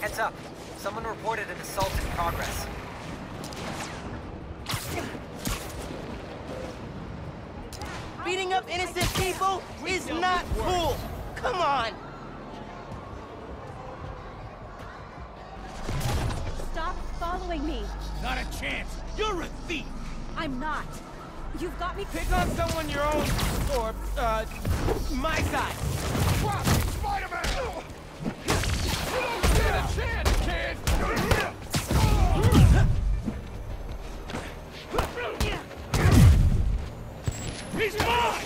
Heads up. Someone reported an assault in progress. Beating up innocent people is not cool! Come on! Stop following me! Not a chance! You're a thief! I'm not! You've got me— Pick on someone your own, or, my side! Drop it, Spider-Man! You don't get a chance, kid! He's mine!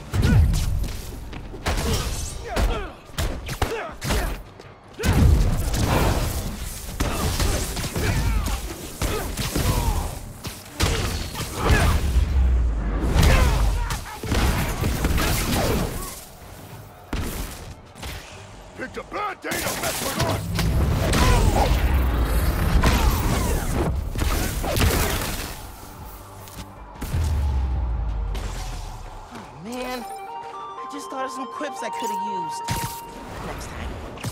Picked a bad day to mess with us! Oh, man. I just thought of some quips I could have used. Next time.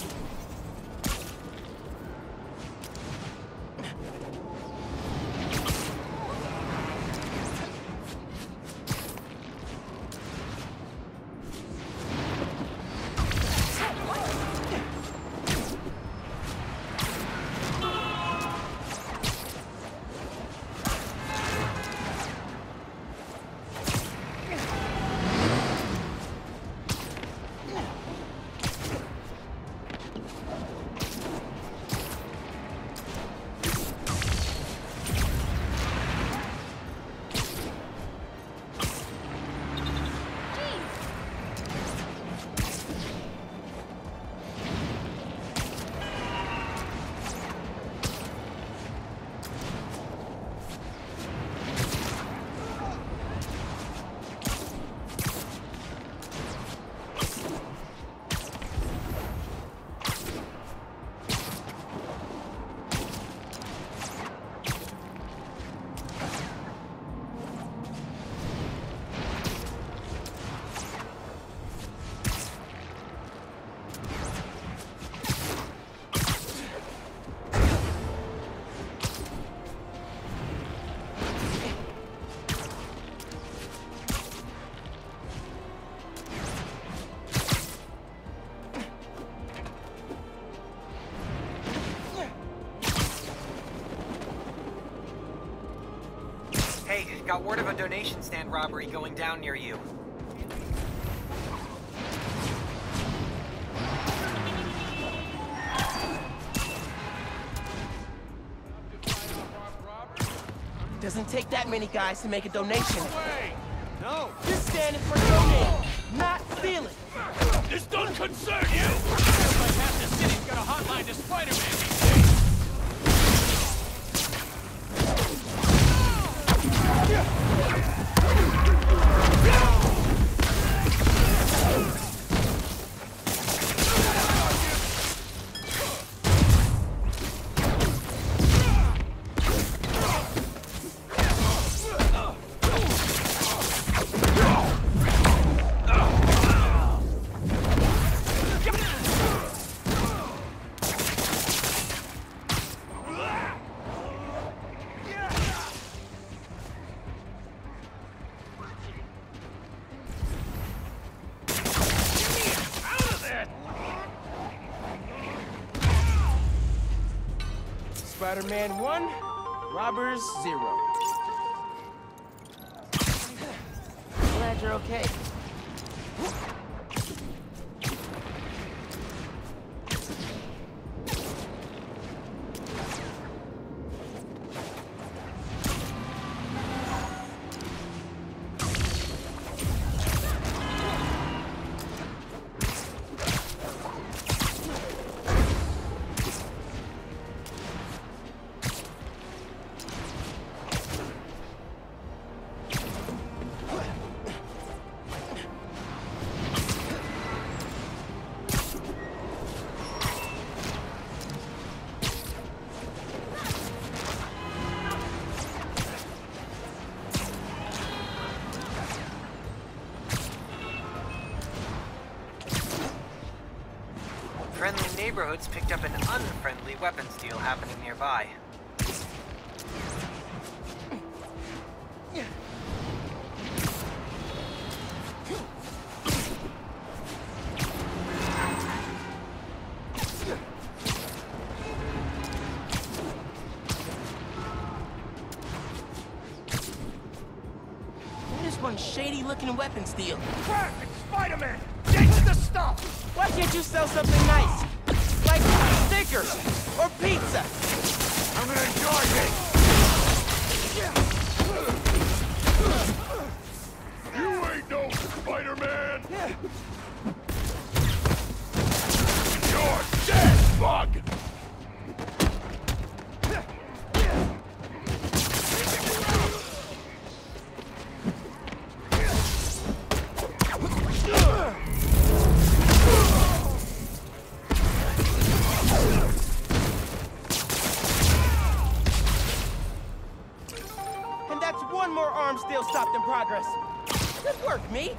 Hey, got word of a donation stand robbery going down near you. Doesn't take that many guys to make a donation. Wait! No! You're standing for donating, not stealing. This don't concern you! Feels like half the city's got a hotline to Spider-Man these days. Spider-Man 1, robbers 0. Glad you're okay. Friendly neighborhoods picked up an unfriendly weapons deal happening nearby. What is one shady-looking weapons deal? Crap! It's Spider-Man! Get the stuff! Why can't you sell something nice? Like stickers or pizza? I'm gonna enjoy this! You ain't no Spider-Man! You're dead, bug! And that's one more arms deal stopped in progress. Good work, me.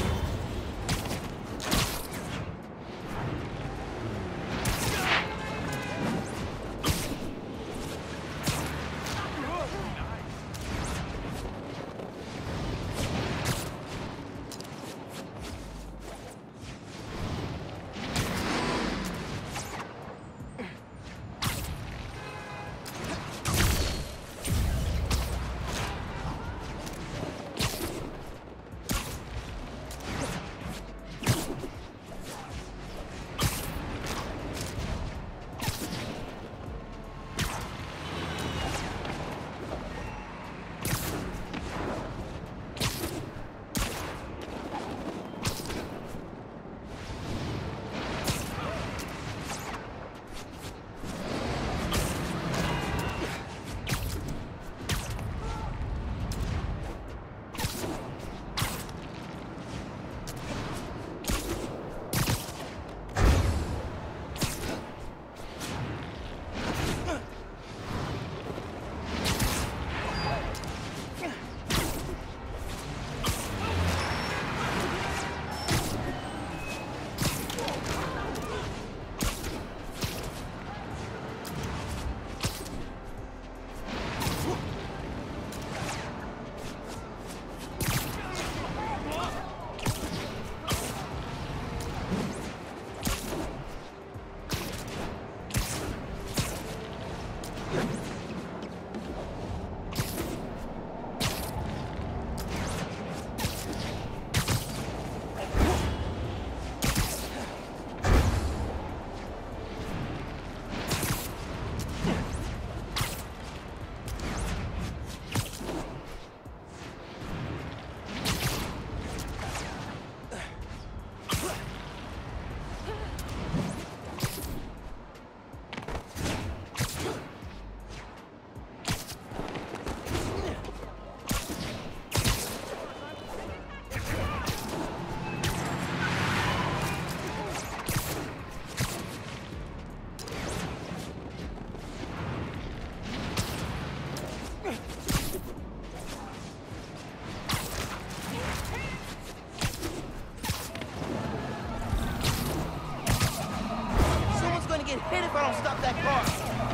Hit if I don't stop that car.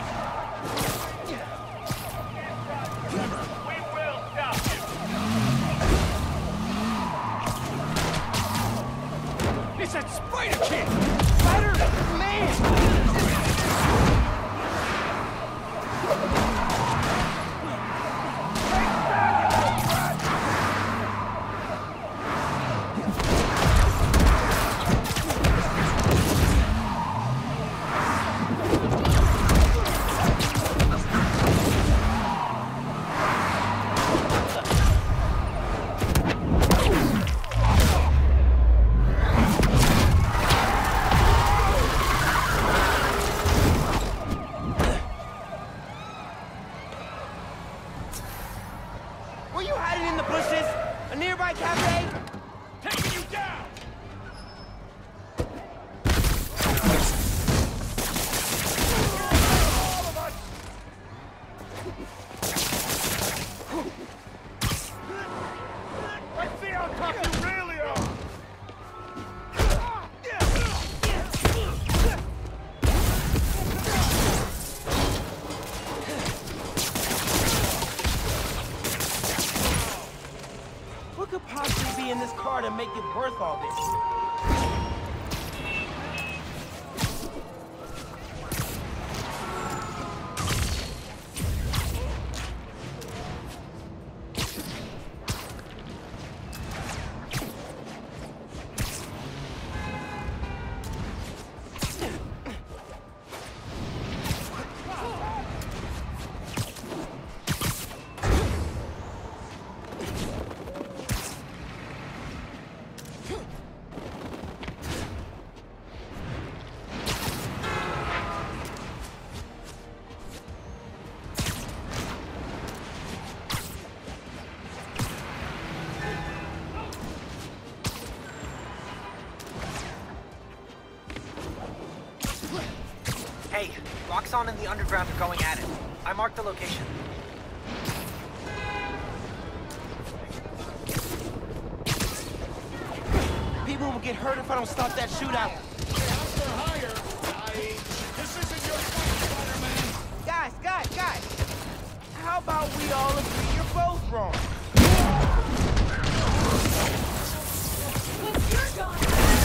We will stop you! It's that Spider Kid! Spider-Man! this car to make it worth all this? Hey, Roxxon and the Underground are going at it. I marked the location. People will get hurt if I don't stop that shootout. This isn't your fight, Spider-Man! Guys! How about we all agree you're both wrong? What's your gun?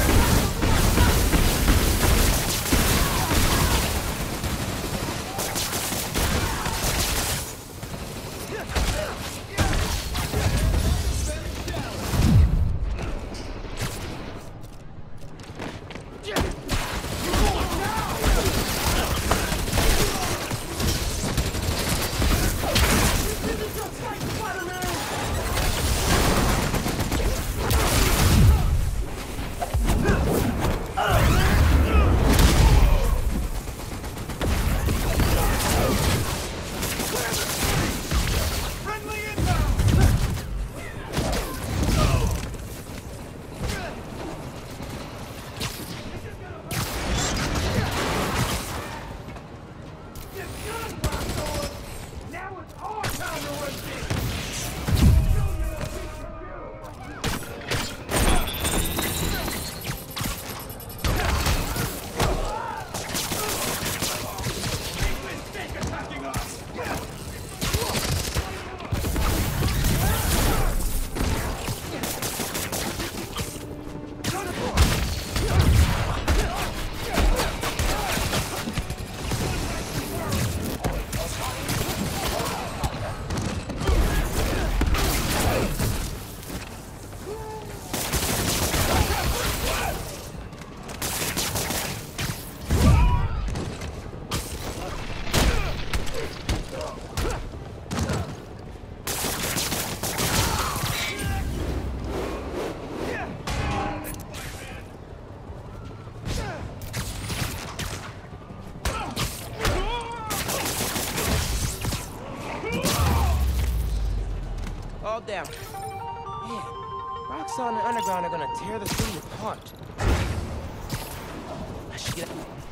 All down. Yeah, Roxxon and Underground are gonna tear the city apart. I should get...